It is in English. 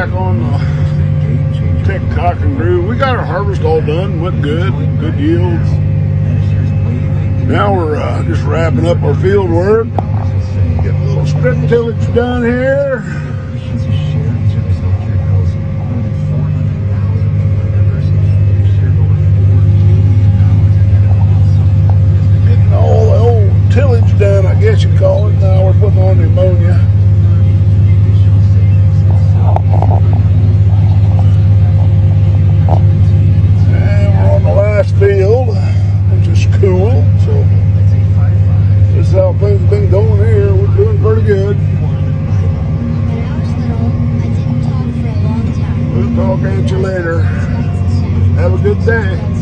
back on TikTok and grew. We got our harvest all done, went good yields. Now we're just wrapping up our field work. Getting a little strip tillage done here. Getting all the old tillage done, I guess you call it. Now we're putting on the ammonia. Field, which is cool. So this is how things have been going here. We're doing pretty good. We'll talk at you later. Have a good day.